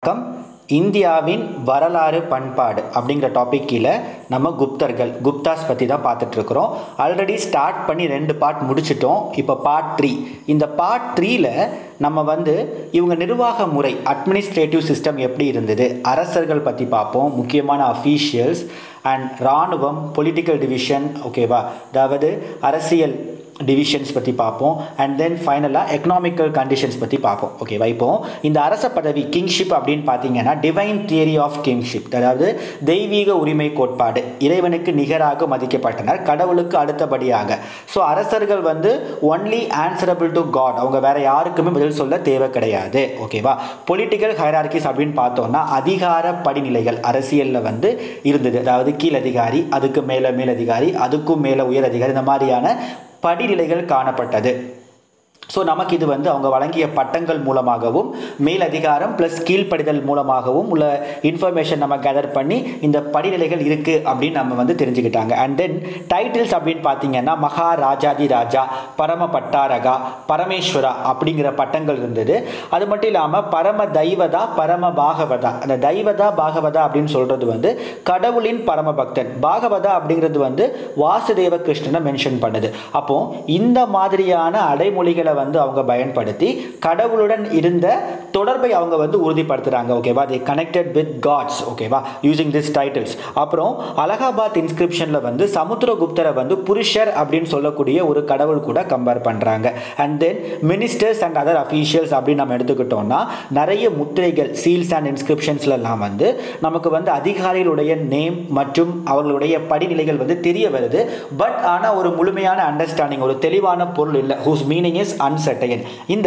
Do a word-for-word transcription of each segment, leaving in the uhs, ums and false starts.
வணக்கம். இந்தியாவின் வரலாறு பண்பாடு அப்படிங்கிற டாபிக் கீழே நம்ம குப்தர்கள் குப்தாஸ் பற்றி தான் பார்த்துட்டு இருக்கிறோம். ஆல்ரெடி ஸ்டார்ட் பண்ணி ரெண்டு பார்ட் முடிச்சிட்டோம். இப்போ பார்ட் த்ரீ. இந்த பார்ட் த்ரீல நம்ம வந்து இவங்க நிர்வாக முறை அட்மினிஸ்ட்ரேட்டிவ் சிஸ்டம் எப்படி இருந்தது, அரசர்கள் பற்றி பார்ப்போம், முக்கியமான அஃபீஷியல்ஸ் அண்ட் இராணுவம், பொலிட்டிக்கல் டிவிஷன், ஓகேவா, அதாவது அரசியல் டிவிஷன்ஸ் பற்றி பார்ப்போம். அண்ட் தென் ஃபைனலாக எக்கனாமிக்கல் கண்டிஷன்ஸ் பற்றி பார்ப்போம். ஓகேவா, இப்போ இந்த அரச பதவி கிங்ஷிப் அப்படின்னு பார்த்தீங்கன்னா டிவைன் தியரி ஆஃப் கிங்ஷிப், அதாவது தெய்வீக உரிமை கோட்பாடு, இறைவனுக்கு நிகராக மதிக்கப்பட்டனர், கடவுளுக்கு அடுத்தபடியாக. ஸோ அரசர்கள் வந்து ஒன்லி ஆன்சரபிள் டு காட், அவங்க வேற யாருக்குமே பதில் சொல்ல தேவை கிடையாது. ஓகேவா, பொலிட்டிக்கல் ஹைரார்கிஸ் அப்படின்னு பார்த்தோம்னா அதிகார படிநிலைகள் அரசியலில் வந்து இருந்தது. அதாவது கீழ் அதிகாரி, அதுக்கு மேலே மேலதிகாரி, அதுக்கும் மேலே உயர் அதிகாரி, இந்த மாதிரியான படிநிலைகள் காணப்பட்டது. ஸோ நமக்கு இது வந்து அவங்க வழங்கிய பட்டங்கள் மூலமாகவும் மேல் அதிகாரம் ப்ளஸ் கீழ்ப்படிதல் மூலமாகவும் உள்ள இன்ஃபர்மேஷன் நம்ம கேதர் பண்ணி இந்த படிநிலைகள் இருக்குது அப்படின்னு நம்ம வந்து தெரிஞ்சுக்கிட்டாங்க. அண்ட் தென் டைட்டில்ஸ் அப்படின்னு பார்த்தீங்கன்னா மகாராஜாதி ராஜா, பரம பட்டாரகா, பரமேஸ்வரா அப்படிங்கிற பட்டங்கள் இருந்தது. அது மட்டும் இல்லாமல் பரம தெய்வதா, பரம பாகவதா. அந்த தெய்வதா பாகவதா அப்படின்னு சொல்கிறது வந்து கடவுளின் பரம பக்தன், பாகவதா அப்படிங்கிறது வந்து வாசுதேவ கிருஷ்ணனை மென்ஷன் பண்ணுது. அப்போ இந்த மாதிரியான அடைமொழிகளை வந்து அவங்க பயன்படுத்தி கடவுளுடன் இருந்த தொடர்பை அவங்க வந்து உறுதிப்படுத்துறாங்க. ஓகேவா, they connected with gods, ஓகேவா, using these titles. அப்புறம் அலகாபாத் இன்ஸ்கிரிப்ஷன்ல வந்து சமுத்திரகுப்தரை வந்து புருஷர் அப்படின்னு சொல்லக்கூடிய ஒரு கடவுள் கூட கம்பேர் பண்றாங்க. And then ministers and other officials அப்படின்னு நம்ம எடுத்துக்கிட்டோம்னா நிறைய முத்திரைகள், சீல்ஸ் அண்ட் இன்ஸ்கிரிப்ஷன்ஸ்ல எல்லாம் வந்து நமக்கு வந்து அதிகாரிகளுடைய நேம் மற்றும் அவர்களுடைய படிநிலைகள் வந்து தெரிய வருது. பட் ஆனால் ஒரு முழுமையான அண்டர்ஸ்டாண்டிங், ஒரு தெளிவான பொருள் இல்லை. whose meaning is uncertain. இந்த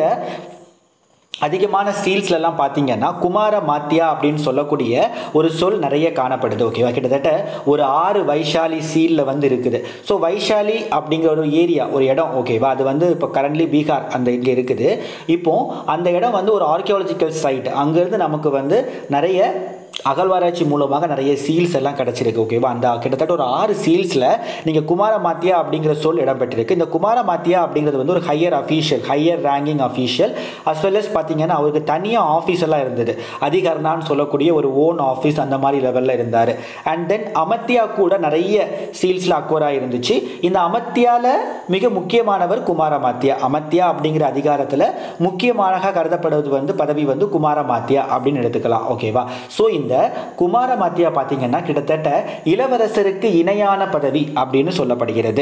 அதிகமான சீல்ஸ்லாம் பார்த்தீங்கன்னா குமார மாத்தியா அப்படின்னு சொல்லக்கூடிய ஒரு சொல் நிறைய காணப்படுது. ஓகேவா, கிட்டத்தட்ட ஒரு ஆறு வைஷாலி சீலில் வந்து இருக்குது. ஸோ வைஷாலி அப்படிங்கிற ஒரு ஏரியா, ஒரு இடம், ஓகேவா, அது வந்து இப்போ கரண்ட்லி பீகார் அந்த இங்கே இருக்குது. இப்போ அந்த இடம் வந்து ஒரு ஆர்கியாலஜிக்கல் சைட். அங்கேருந்து நமக்கு வந்து நிறைய அகழ்வாராய்ச்சி மூலமாக நிறைய சீல்ஸ் எல்லாம் கிடச்சிருக்கு. ஓகேவா, அந்த கிட்டத்தட்ட ஒரு ஆறு சீல்ஸில் நீங்கள் குமார மாத்தியா அப்படிங்கிற சொல் இடம்பெற்றிருக்கு. இந்த குமார மாத்தியா அப்படிங்கிறது வந்து ஒரு higher official, higher ranking official. As well as பார்த்தீங்கன்னா அவருக்கு தனியாக ஆஃபீஸ் எல்லாம் இருந்தது. அதிகாரனான்னு சொல்லக்கூடிய ஒரு ஓன் ஆஃபீஸ் அந்த மாதிரி லெவலில் இருந்தார். அண்ட் தென் அமத்தியா கூட நிறைய சீல்ஸில் அக்வராக இருந்துச்சு. இந்த அமத்தியாவில் மிக முக்கியமானவர் குமார மாத்தியா. அமத்தியா அப்படிங்கிற அதிகாரத்தில் முக்கியமாக கருதப்படுவது வந்து பதவி வந்து குமார மாத்தியா அப்படின்னு எடுத்துக்கலாம். ஓகேவா, ஸோ இந்த குமார மாத்தியா பார்த்தீங்கன்னா கிட்டத்தட்ட இளவரசருக்கு இணையான பதவி அப்படின்னு சொல்லப்படுகிறது.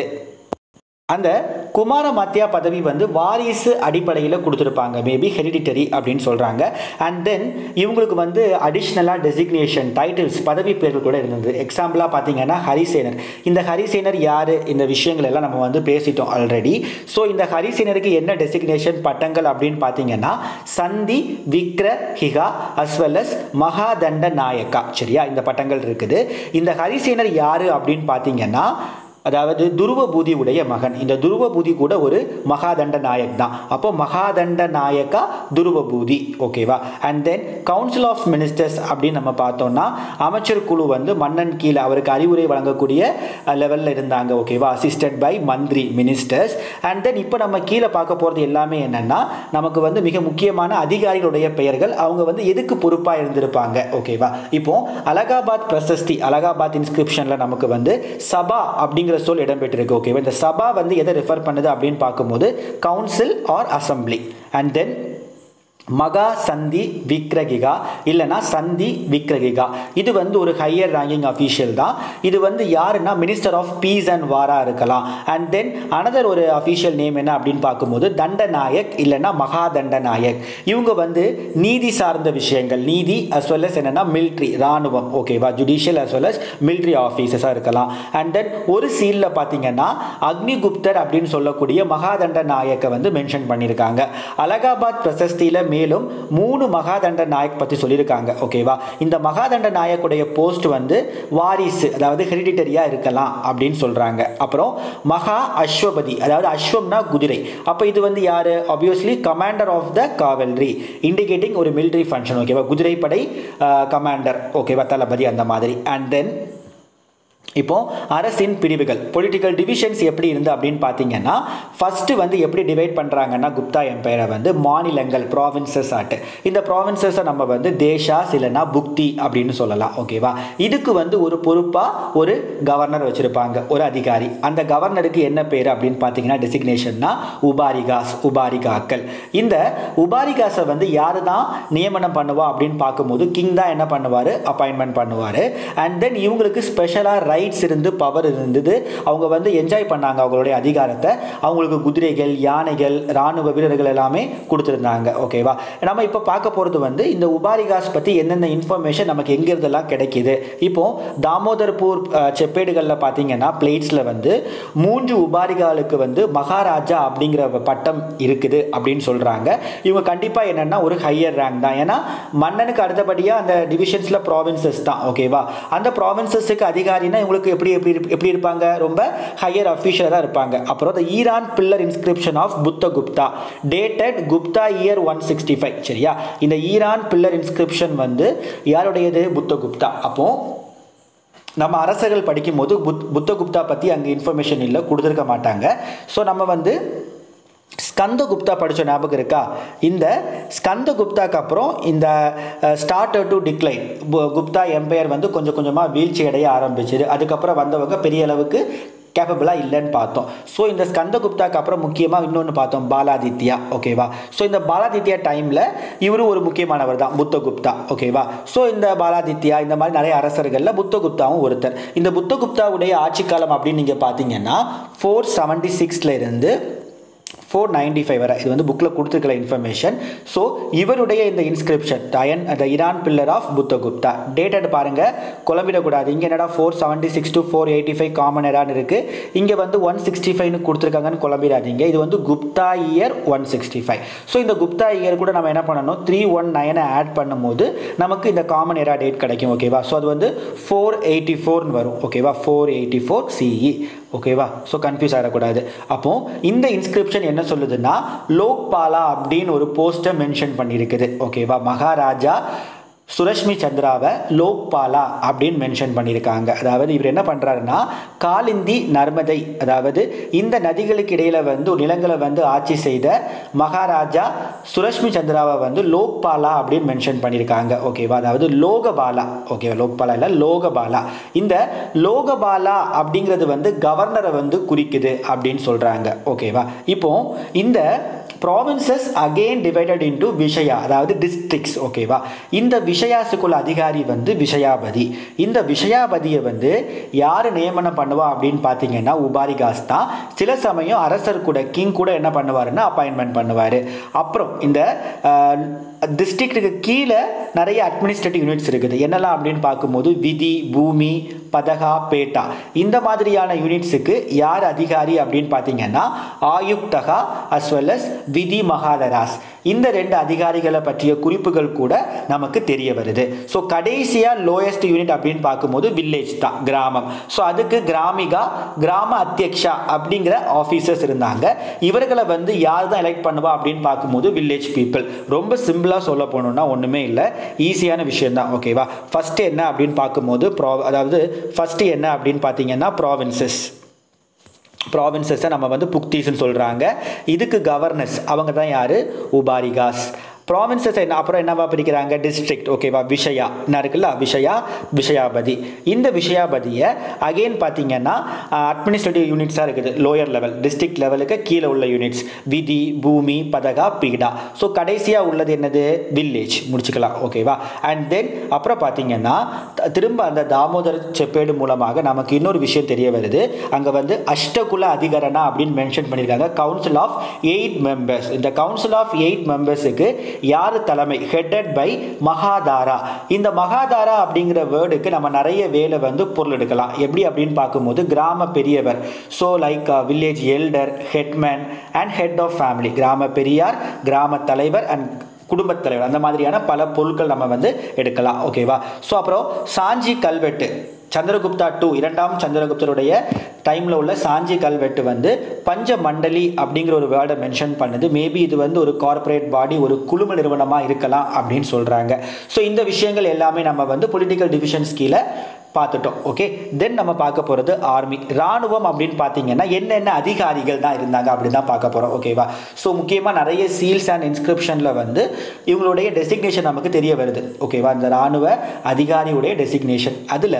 அந்த குமார மாத்தியா பதவி வந்து வாரிசு அடிப்படையில் கொடுத்துருப்பாங்க, மேபி ஹெரிடிட்டரி அப்படின்னு சொல்கிறாங்க. அண்ட் தென் இவங்களுக்கு வந்து அடிஷ்னலாக டெசிக்னேஷன், டைட்டில்ஸ், பதவி பேர்கள் கூட இருந்தது. எக்ஸாம்பிளாக பார்த்தீங்கன்னா ஹரிசேனர். இந்த ஹரிசேனர் யார், இந்த விஷயங்கள் எல்லாம் நம்ம வந்து பேசிட்டோம் ஆல்ரெடி. ஸோ இந்த ஹரிசேனருக்கு என்ன டெசிக்னேஷன் பட்டங்கள் அப்படின்னு பார்த்தீங்கன்னா சந்தி விக்ரஹிகா அஸ் வெல் அஸ் மகாதண்ட நாயக்கா. சரியா, இந்த பட்டங்கள் இருக்குது. இந்த ஹரிசேனர் யார் அப்படின்னு பார்த்தீங்கன்னா அதாவது துருவபூதி உடைய மகன். இந்த துருவபூதி கூட ஒரு மகாதண்ட நாயக் தான். அப்போ மகாதண்ட நாயக்கா துருவபூதி. ஓகேவா, and then council of ministers அப்படின்னு நம்ம பார்த்தோம்னா அமைச்சர் குழு வந்து மன்னன் கீழே அவருக்கு அறிவுரை வழங்கக்கூடிய லெவலில் இருந்தாங்க. ஓகேவா, அசிஸ்டட் பை மந்திரி, மினிஸ்டர்ஸ். அண்ட் தென் இப்போ நம்ம கீழே பார்க்க போகிறது எல்லாமே என்னென்னா நமக்கு வந்து மிக முக்கியமான அதிகாரிகளுடைய பெயர்கள், அவங்க வந்து எதுக்கு பொறுப்பாக இருந்திருப்பாங்க. ஓகேவா, இப்போ அலகாபாத் பிரசஸ்தி, அலகாபாத் இன்ஸ்கிரிப்ஷனில் நமக்கு வந்து சபா அப்படிங்கிற சொல் இடம்பெற்றிருக்கு. ஓகேவா, இந்த சபா வந்து எதை ரெஃபர் பண்ணுது அப்படின்னு பார்க்கும்போது council or assembly. And then மகா சந்தி விக்ரகிகா இல்லைனா சந்தி விக்ரகிகா, இது வந்து ஒரு ஹையர் ரேங்கிங் அஃபீஷியல் தான். இது வந்து யாருன்னா மினிஸ்டர் ஆஃப் பீஸ் அண்ட் வாரா இருக்கலாம். அண்ட் தென் அனதர் ஒரு அஃபீஷியல் நேம் என்ன அப்படின்னு பார்க்கும்போது தண்டநாயக் இல்லைனா மகாதண்ட நாயக். இவங்க வந்து நீதி சார்ந்த விஷயங்கள், நீதி அஸ் வெல் அஸ் என்னன்னா மிலிட்ரி, ராணுவம், ஓகேவா, judicial as well as military ஆஃபீஸஸாக இருக்கலாம். அண்ட் தென் ஒரு சீலில் பார்த்தீங்கன்னா அக்னிகுப்தர் அப்படின்னு சொல்லக்கூடிய மகாதண்ட நாயக்கை வந்து மென்ஷன் பண்ணியிருக்காங்க. அலகாபாத் பிரசஸ்தியில் மேலும் மூணு மகாதண்ட நாயக் பற்றி சொல்லியிருக்காங்க. ஓகேவா, இந்த மகாதண்ட நாயக்குடைய போஸ்ட் வந்து வாரிசு, அதாவது ஹெரிடிட்டரியாக இருக்கலாம் அப்படின்னு சொல்கிறாங்க. அப்புறம் மகா அஸ்வபதி, அதாவது அஸ்வம்னா குதிரை. அப்போ இது வந்து யார், obviously commander of the cavalry, indicating ஒரு மிலிட்ரி ஃபங்க்ஷன். ஓகேவா, குதிரைப்படை கமாண்டர், ஓகேவா, தளபதி அந்த மாதிரி. அண்ட் தென் இப்போ அரசின் பிரிவுகள் பொலிட்டிக்கல் டிவிஷன்ஸ் எப்படி இருந்து அப்படின்னு பார்த்தீங்கன்னா ஃபர்ஸ்ட் வந்து எப்படி டிவைட் பண்ணுறாங்கன்னா குப்தா எம்பையரை வந்து மாநிலங்கள் ப்ராவின்சஸ் ஆட்டு இந்த ப்ராவின்சஸை நம்ம வந்து தேஷாஸ் இல்லைனா புக்தி அப்படின்னு சொல்லலாம் ஓகேவா. இதுக்கு வந்து ஒரு பொறுப்பாக ஒரு கவர்னர் வச்சுருப்பாங்க ஒரு அதிகாரி. அந்த கவர்னருக்கு என்ன பேர் அப்படின்னு பார்த்தீங்கன்னா டெசிக்னேஷன்னா உபாரிகாஸ் உபாரிகாக்கள். இந்த உபாரிகாஸை வந்து யாரு தான் நியமனம் பண்ணுவா அப்படின்னு பார்க்கும்போது கிங் தான் என்ன பண்ணுவார் அப்பாயின்மெண்ட் பண்ணுவார். அண்ட் தென் இவங்களுக்கு ஸ்பெஷலாக ரைட்ஸ் இருந்து பவர் இருந்தது. அவங்க வந்து என்ஜாய் பண்ணாங்க அவங்களுடைய அதிகாரத்தை. அவங்களுக்கு குதிரைகள் யானைகள் ராணுவ வீரர்கள் எல்லாமே கொடுத்துருந்தாங்க ஓகேவா. நம்ம இப்போ பார்க்க போகிறது வந்து இந்த உபாரிகாஸ் பற்றி என்னென்ன இன்ஃபர்மேஷன் நமக்கு எங்கிருந்தெல்லாம் கிடைக்கிது. இப்போ தாமோதர்பூர் செப்பேடுகளில் பார்த்தீங்கன்னா பிளேட்ஸில் வந்து மூன்று உபாரிகாலுக்கு வந்து மகாராஜா அப்படிங்கிற பட்டம் இருக்குது அப்படின்னு சொல்கிறாங்க. இவங்க கண்டிப்பாக என்னென்னா ஒரு ஹையர் ரேங்க் தான். ஏன்னா மன்னனுக்கு அடுத்தபடியாக அந்த டிவிஷன்ஸில் ப்ராவின்சஸ் தான் ஓகேவா. அந்த ப்ராவின்சஸுக்கு அதிகாரினா இவங்களுக்கு எப்படி எப்படி எப்படி இருப்பாங்க ரொம்ப ஹையர் அஃபீஷியலாக தான் இருப்பாங்க. அப்புறம் the Eran pillar inscription of Budha Gupta dated Gupta year one sixty five சரியா. இந்த ஈரான் பில்லர் இன்ஸ்கிரிப்ஷன் வந்து யாருடையது புத்த குப்தா. அப்போ நம்ம அரசர்கள் படிக்கும் போது புத் புத்தகுப்தா பற்றி அங்கே இன்ஃபர்மேஷன் இல்லை கொடுத்துருக்க மாட்டாங்க. ஸோ நம்ம வந்து ஸ்கந்த குப்தா படித்த ஞாபகம் இருக்கா. இந்த ஸ்கந்த குப்தாக்கு அப்புறம் இந்த started to decline Gupta empire வந்து கொஞ்சம் கொஞ்சமாக வீழ்ச்சி அடைய ஆரம்பிச்சிது. அதுக்கப்புறம் வந்தவங்க பெரிய அளவுக்கு கேப்பபிளாக இல்லைன்னு பார்த்தோம். ஸோ இந்த ஸ்கந்த குப்தாக்கு அப்புறம் முக்கியமாக இன்னொன்று பார்த்தோம் பாலாதித்யா ஓகேவா. ஸோ இந்த பாலாதித்யா டைமில் இவரும் ஒரு முக்கியமானவர் தான் புத்தகுப்தா ஓகேவா. ஸோ இந்த பாலாதித்யா இந்த மாதிரி நிறைய அரசர்களில் புத்தகுப்தாவும் ஒருத்தர். இந்த புத்தகுப்தாவுடைய ஆட்சி காலம் அப்படின்னு நீங்கள் பார்த்தீங்கன்னா ஃபோர் செவன்டி சிக்ஸில் இருந்து ஃபோர் நைன்டி ஃபைவ் வரை இது வந்து புக்கில் கொடுத்துருக்கல இன்ஃபர்மேஷன். ஸோ இவருடைய இந்த இன்ஸ்கிரிப்ஷன் டயன் the Eran pillar of Budhagupta dated பாருங்கள் குழம்பிடக்கூடாது. இங்கே என்னடா four seventy six to four eighty five common எரான்னு இருக்குது. இங்கே வந்து ஒன் சிக்ஸ்டி ஃபைவ்னு கொடுத்துருக்காங்கன்னு குழம்பிடாதீங்க. இது வந்து Gupta year one sixty five. So இந்த குப்தா இயர் கூட நம்ம என்ன பண்ணணும் த்ரீ ஒன் நைனை ஆட் பண்ணும்போது நமக்கு இந்த காமன் எரா டேட் கிடைக்கும் ஓகேவா. ஸோ அது வந்து ஃபோர் எயிட்டி ஃபோர்னு வரும் ஓகேவா. ஃபோர் எயிட்டி ஃபோர் சிஇ ஓகேவா. ஸோ கன்ஃபியூஸ் ஆகிடக்கூடாது. அப்போ இந்த இன்ஸ்கிரிப்ஷன் என்ன சொல்லுதுன்னா லோக்பாலா அப்படின்னு ஒரு போஸ்டர் மென்ஷன் பண்ணியிருக்குது ஓகேவா. மகாராஜா சுரஷ்மி சந்திராவை லோக்பாலா அப்படின்னு மென்ஷன் பண்ணியிருக்காங்க. அதாவது இவர் என்ன பண்ணுறாருன்னா காலிந்தி நர்மதை அதாவது இந்த நதிகளுக்கு இடையில் வந்து நிலங்களை வந்து ஆட்சி செய்த மகாராஜா சுரஷ்மி சந்திராவை வந்து லோக்பாலா அப்படின்னு மென்ஷன் பண்ணியிருக்காங்க ஓகேவா. அதாவது லோகபாலா ஓகேவா. லோக்பாலா இல்லை லோகபாலா. இந்த லோகபாலா அப்படிங்கிறது வந்து கவர்னரை வந்து குறிக்குது அப்படின்னு சொல்கிறாங்க ஓகேவா. இப்போ இந்த ப்ராவின்சஸ் அகெயின் டிவைடட் இன்டு விஷயா அதாவது டிஸ்ட்ரிக்ட்ஸ் ஓகேவா. இந்த விஷயாசுக்குள்ள அதிகாரி வந்து விஷயாபதி. இந்த விஷயாபதியை வந்து யார் நியமனம் பண்ணுவா அப்படின்னு பார்த்தீங்கன்னா உபாரிகாஸ் தான். சில சமயம் அரசர் கூட கிங் கூட என்ன பண்ணுவாருன்னா அப்பாயின்மெண்ட் பண்ணுவார். அப்புறம் இந்த டிஸ்ட்ரிக்ட்டுக்கு கீழே நிறைய அட்மினிஸ்ட்ரேட்டிவ் யூனிட்ஸ் இருக்குது. என்னெல்லாம் அப்படின்னு பார்க்கும்போது விதி பூமி பதகா பேட்டா இந்த மாதிரியான யூனிட்ஸுக்கு யார் அதிகாரி அப்படின்னு பார்த்தீங்கன்னா ஆயுக்தகா அஸ் வெல் அஸ் விதி மகாதராஸ். இந்த ரெண்டு அதிகாரிகளை பற்றிய குறிப்புகள் கூட நமக்கு தெரிய வருது. ஸோ கடைசியாக லோயஸ்ட் யூனிட் அப்படின்னு பார்க்கும்போது வில்லேஜ் தான் கிராமம். ஸோ அதுக்கு கிராமிகா கிராம அத்தியக்ஷா அப்படிங்கிற ஆஃபீஸர்ஸ் இருந்தாங்க. இவர்களை வந்து யார் தான் எலெக்ட் பண்ணுவா அப்படின்னு பார்க்கும்போது வில்லேஜ் பீப்புள். ரொம்ப சிம்பிளாக சொல்ல போகணுன்னா ஒன்றுமே இல்லை ஈஸியான விஷயம் தான் ஓகேவா. ஃபஸ்ட்டு என்ன அப்படின்னு பார்க்கும்போது ப்ரா அதாவது ஃபஸ்ட்டு என்ன அப்படின்னு பார்த்தீங்கன்னா ப்ராவின்சஸ் ப்ராவின்சஸை நம்ம வந்து புக்தீஸ்ன்னு சொல்கிறாங்க. இதுக்கு கவர்னர்ஸ் அவங்க தான் யார் உபாரிகாஸ். ப்ராவின்சஸ் என்ன அப்புறம் என்னவா பிரிக்கிறாங்க டிஸ்ட்ரிக்ட் ஓகேவா. விஷயா என்ன இருக்குல்ல விஷயா விஷயாபதி. இந்த விஷயாபதியை அகெயின் பார்த்தீங்கன்னா அட்மினிஸ்ட்ரேட்டிவ் யூனிட்ஸாக இருக்குது. லோயர் லெவல் டிஸ்ட்ரிக்ட் லெவலுக்கு கீழே உள்ள யூனிட்ஸ் விதி பூமி பதகா பீடா. ஸோ கடைசியாக உள்ளது என்னது வில்லேஜ் முடிச்சுக்கலாம் ஓகேவா. அண்ட் தென் அப்புறம் பார்த்தீங்கன்னா திரும்ப அந்த தாமோதர் செப்பேடு மூலமாக நமக்கு இன்னொரு விஷயம் தெரிய வருது. அங்கே வந்து அஷ்டகுல அதிகரணா அப்படின்னு மென்ஷன் பண்ணியிருக்காங்க. Council of eight members. இந்த கவுன்சில் ஆஃப் எயிட் மெம்பர்ஸுக்கு யார் தலைமை ஹெட்டட் பை மகாதாரா. இந்த மகாதாரா அப்படிங்கிற வேர்டுக்கு நம்ம நிறைய வேலை வந்து பொருள் எடுக்கலாம். எப்படி அப்படின்னு பார்க்கும்போது கிராம பெரியவர். So like village elder headman and head of family. கிராம பெரியார் கிராம தலைவர் அண்ட் குடும்பத் தலைவர் அந்த மாதிரியான பல பொருட்கள் நம்ம வந்து எடுக்கலாம் ஓகேவா. ஸோ அப்புறம் சாஞ்சி கல்வெட்டு சந்திரகுப்தா டூ இரண்டாம் சந்திரகுப்தருடைய டைமில் உள்ள சாஞ்சி கல்வெட்டு வந்து பஞ்ச மண்டலி அப்படிங்கிற ஒரு வேர்டை மென்ஷன் பண்ணுது. மேபி இது வந்து ஒரு கார்ப்பரேட் பாடி ஒரு குழும நிறுவனமாக இருக்கலாம் அப்படின்னு சொல்கிறாங்க. ஸோ இந்த விஷயங்கள் எல்லாமே நம்ம வந்து பொலிட்டிக்கல் டிவிஷன்ஸ் கீழே பார்த்துட்டோம். ஓகே, தென் நம்ம பார்க்க போகிறது ஆர்மி. ராணுவம் அப்படின்னு பார்த்தீங்கன்னா என்னென்ன அதிகாரிகள் தான் இருந்தாங்க அப்படின்னு தான் பார்க்க போகிறோம். ஓகேவா? ஸோ முக்கியமாக நிறைய சீல்ஸ் அண்ட் இன்ஸ்கிரிப்ஷனில் வந்து இவங்களுடைய டெசிக்னேஷன் நமக்கு தெரிய வருது. ஓகேவா? இந்த ராணுவ அதிகாரியுடைய டெசிக்னேஷன் அதில்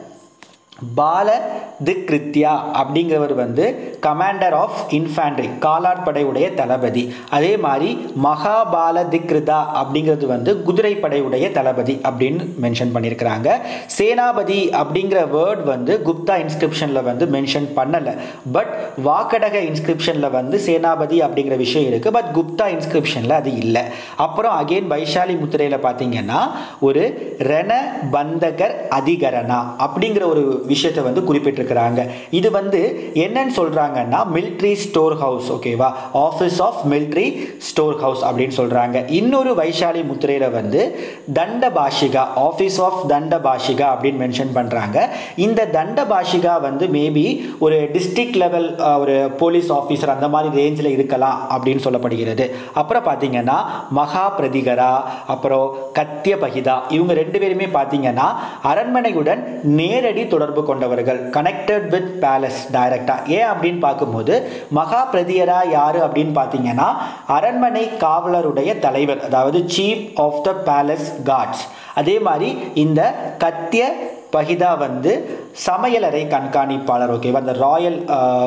பால திக்ரித்யா அப்படிங்கிறவர் வந்து கமாண்டர் ஆஃப் இன்ஃபேண்ட்ரி, காலாட்படையுடைய தளபதி. அதே மாதிரி மகாபால திக்ரிதா அப்படிங்கிறது வந்து குதிரைப்படையுடைய தளபதி அப்படின்னு மென்ஷன் பண்ணியிருக்கிறாங்க. சேனாபதி அப்படிங்கிற வேர்ட் வந்து குப்தா இன்ஸ்கிரிப்ஷனில் வந்து மென்ஷன் பண்ணலை. பட் வாக்கடக இன்ஸ்கிரிப்ஷனில் வந்து சேனாபதி அப்படிங்கிற விஷயம் இருக்குது. பட் குப்தா இன்ஸ்கிரிப்ஷனில் அது இல்லை. அப்புறம் அகெயின் வைஷாலி முத்திரையில் பார்த்தீங்கன்னா ஒரு ரண பந்தகர் அதிகரணா அப்படிங்கிற ஒரு விஷயத்தை வந்து குறிப்பிட்டிருக்கிறாங்க. இது வந்து என்னன்னு சொல்றாங்கன்னா மிலிட்ரி ஸ்டோர் ஹவுஸ். ஓகேவா? Office of military store house அப்படின்னு சொல்றாங்க. இன்னொரு வைஷாலி முத்திரையில வந்து தண்ட பாஷிகா, ஆஃபீஸ் ஆஃப் தண்ட பாஷிகா அப்படின்னு மென்ஷன் பண்றாங்க. இந்த தண்ட பாஷிகா வந்து மேபி ஒரு டிஸ்ட்ரிக்ட் லெவல் ஒரு போலீஸ் ஆஃபீஸர் அந்த மாதிரி ரேஞ்சில் இருக்கலாம் அப்படின்னு சொல்லப்படுகிறது. அப்புறம் பார்த்தீங்கன்னா மகா பிரதிகரா, அப்புறம் கத்திய பகிதா, இவங்க ரெண்டு பேருமே பார்த்தீங்கன்னா அரண்மனையுடன் நேரடி தொடர்பு கொண்டவர்கள், கனெக்டட் வித் பேலஸ் டைரக்டா. ஏன் அப்படின்னு பார்க்கும்போது மகா பிரதியரா யாரு அப்படின்னு பார்த்தீங்கன்னா அரண்மனை காவலருடைய தலைவர், அதாவது chief of the palace guards. அதே மாதிரி இந்த கத்திய பகிதா வந்து சமையலறை கண்காணிப்பாளர். ஓகேவா? அந்த ராயல்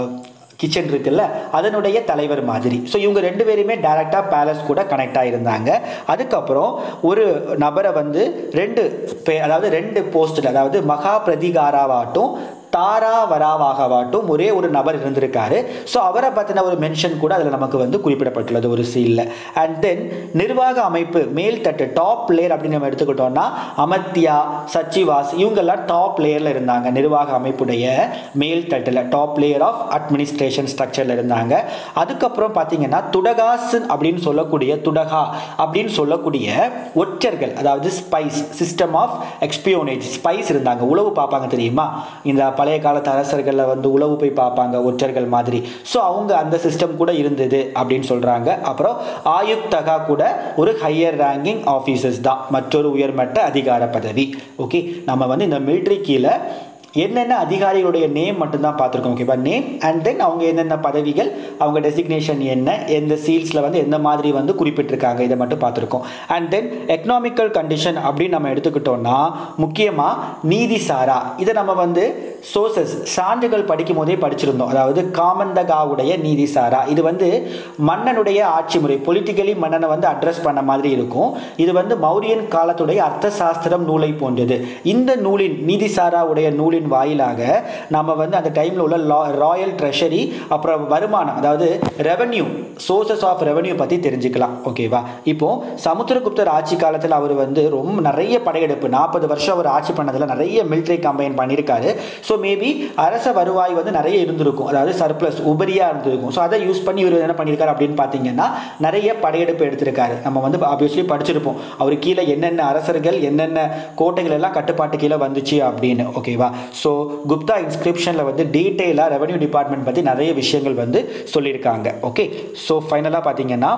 கிச்சன் இருக்குல்ல, அதனுடைய தலைவர் மாதிரி. ஸோ இவங்க ரெண்டு பேருமே டைரக்டாக பேலஸ் கூட கனெக்ட் ஆகியிருந்தாங்க. அதுக்கப்புறம் ஒரு நபரை வந்து ரெண்டு அதாவது ரெண்டு போஸ்டில், அதாவது மகா பிரதிகாராவாட்டும் தாரா வராவாகவாட்டும் ஒரே ஒரு நபர் இருந்திருக்காரு. ஸோ அவரை பற்றின ஒரு மென்ஷன் கூட அதில் நமக்கு வந்து குறிப்பிடப்பட்டுள்ளது ஒரு சீலில். அண்ட் தென் நிர்வாக அமைப்பு மேல் தட்டு, டாப் லேயர் அப்படின்னு நம்ம எடுத்துக்கிட்டோம்னா அமத்தியா, சச்சிவாஸ் இவங்கெல்லாம் டாப் லேயரில் இருந்தாங்க. நிர்வாக அமைப்புடைய மேல் தட்டில் டாப் லேயர் ஆஃப் அட்மினிஸ்ட்ரேஷன் ஸ்ட்ரக்சரில் இருந்தாங்க. அதுக்கப்புறம் பார்த்தீங்கன்னா துடகாசன் அப்படின்னு சொல்லக்கூடிய துடகா அப்படின்னு சொல்லக்கூடிய ஒற்றர்கள், அதாவது spies, system of espionage, spies இருந்தாங்க. உளவு பார்ப்பாங்க தெரியுமா? இந்த பழைய காலத்து அரசர்களில் வந்து உளவு போய் பார்ப்பாங்க ஒற்றர்கள் மாதிரி. ஸோ அவங்க அந்த சிஸ்டம் கூட இருந்தது அப்படின்னு சொல்கிறாங்க. அப்புறம் ஆயுக்தகா கூட ஒரு ஹையர் ரேங்கிங் ஆஃபீஸர்ஸ் தான், மற்றொரு உயர்மட்ட அதிகார பதவி. ஓகே, நம்ம வந்து இந்த மிலிட்ரி கீழே என்னென்ன அதிகாரிகளுடைய நேம் மட்டும்தான் பார்த்துருக்கோம். ஓகேவா? நேம் அண்ட் தென் அவங்க என்னென்ன பதவிகள், அவங்க டெசிக்னேஷன் என்ன, எந்த சீல்ஸில் வந்து எந்த மாதிரி வந்து குறிப்பிட்டிருக்காங்க, இதை மட்டும் பார்த்துருக்கோம். அண்ட் தென் எக்கனாமிக்கல் கண்டிஷன் அப்படின்னு நம்ம எடுத்துக்கிட்டோம்னா முக்கியமாக நீதி சாரா, இதை நம்ம வந்து சோர்சஸ் சான்றுகள் படிக்கும் போதே படிச்சிருந்தோம். அதாவது காமந்தகாவுடைய நீதி சாரா, இது வந்து மன்னனுடைய ஆட்சி முறை, பொலிட்டிக்கலி மன்னனை வந்து அட்ரஸ் பண்ண மாதிரி இருக்கும். இது வந்து மௌரியன் காலத்துடைய அர்த்த சாஸ்திரம் நூலை போன்றது. இந்த நூலின் நீதி சாராவுடைய நூலின் வாயிலாக நம்ம வந்து அந்த டைமில் உள்ள ராயல் ட்ரெஷரி, அப்புறம் வருமானம், அதாவது ரெவன்யூ, சோர்சஸ் ஆஃப் ரெவன்யூ பற்றி தெரிஞ்சுக்கலாம். ஓகேவா? இப்போ சமுத்திரகுப்தர் ஆட்சி காலத்தில் அவர் வந்து ரொம்ப நிறைய படையெடுப்பு, நாற்பது வருஷம் அவர் ஆட்சி பண்ணதில் நிறைய மிலிட்ரி கம்பைன் பண்ணியிருக்காரு. ஸோ மேபி அரச வருவாய் வந்து நிறைய இருந்திருக்கும், அதாவது சர்ப்ளஸ் உபரியாக இருந்திருக்கும். ஸோ அதை யூஸ் பண்ணி இவர் என்ன பண்ணியிருக்காரு அப்படின்னு பார்த்தீங்கன்னா நிறைய படையெடுப்பு எடுத்திருக்காரு. நம்ம வந்து ஆப்வியஸ்லி படிச்சிருப்போம் அவர் கீழே என்னென்ன அரசர்கள், என்னென்ன கோட்டைகள் எல்லாம் கட்டுப்பாட்டு கீழே வந்துச்சு அப்படின்னு. ஓகேவா? ஸோ குப்தா இன்ஸ்கிரிப்ஷனில் வந்து டீட்டெயிலாக ரெவன்யூ டிபார்ட்மெண்ட் பற்றி நிறைய விஷயங்கள் வந்து சொல்லியிருக்காங்க. ஓகே, ஸோ ஃபைனலாக பார்த்தீங்கன்னா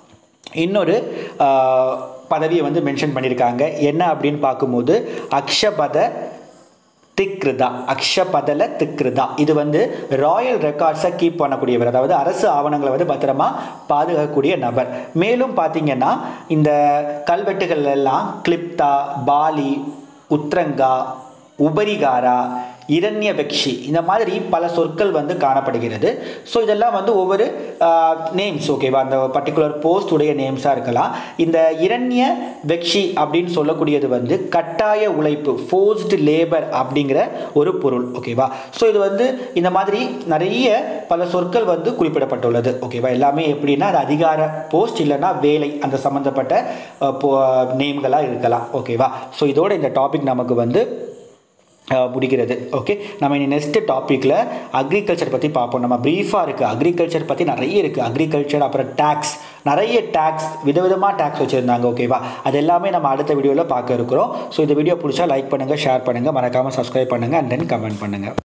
இன்னொரு பதவியை வந்து மென்ஷன் பண்ணியிருக்காங்க. என்ன அப்படின்னு பார்க்கும்போது அக்ஷபத திக்ருதா, அக்ஷபதல திக்ருதா, இது வந்து ராயல் ரெக்கார்ட்ஸை கீப் பண்ணக்கூடியவர், அதாவது அரசு ஆவணங்களை வந்து பத்திரமா பாதுகாக்கக்கூடிய நபர். மேலும் பார்த்தீங்கன்னா இந்த கல்வெட்டுகள் எல்லாம் கிளிப்தா, பாலி, உத்ரங்கா, உபரிகாரா, இரண்யபக்ஷி, இந்த மாதிரி பல சொற்கள் வந்து காணப்படுகிறது. ஸோ இதெல்லாம் வந்து ஒவ்வொரு நேம்ஸ். ஓகேவா? அந்த பர்டிகுலர் போஸ்ட் உடைய நேம்ஸாக இருக்கலாம். இந்த இரண்யபக்ஷி அப்படின்னு சொல்லக்கூடியது வந்து கட்டாய உழைப்பு, ஃபோர்ஸ்டு லேபர் அப்படிங்கிற ஒரு பொருள். ஓகேவா? ஸோ இது வந்து இந்த மாதிரி நிறைய பல சொற்கள் வந்து குறிப்பிடப்பட்டுள்ளது. ஓகேவா? எல்லாமே எப்படின்னா அது அதிகார போஸ்ட் இல்லைன்னா வேலை அந்த சம்மந்தப்பட்ட நேம்களாக இருக்கலாம். ஓகேவா? ஸோ இதோட இந்த டாபிக் நமக்கு வந்து முடிக்கிறது. ஓகே, நம்ம இனி நெக்ஸ்ட் டாப்பிக்கில் அக்ரிகல்ச்சர் பற்றி பார்ப்போம். நம்ம ப்ரீஃபாக இருக்குது, அக்ரிகல்ச்சர் பற்றி நிறைய இருக்குது. அக்ரிகல்ச்சர், அப்புறம் டேக்ஸ், நிறைய டேக்ஸ், விதவிதமாக டேக்ஸ் வச்சுருந்தாங்க. ஓகேவா? அது எல்லாமே நம்ம அடுத்த வீடியோவில் பார்க்க இருக்கிறோம். ஸோ இந்த வீடியோ பிடிச்சா லைக் பண்ணுங்கள், ஷேர் பண்ணுங்கள், மறக்காமல் சப்ஸ்கிரைப் பண்ணுங்கள் அண்ட் தென் கமெண்ட் பண்ணுங்கள்.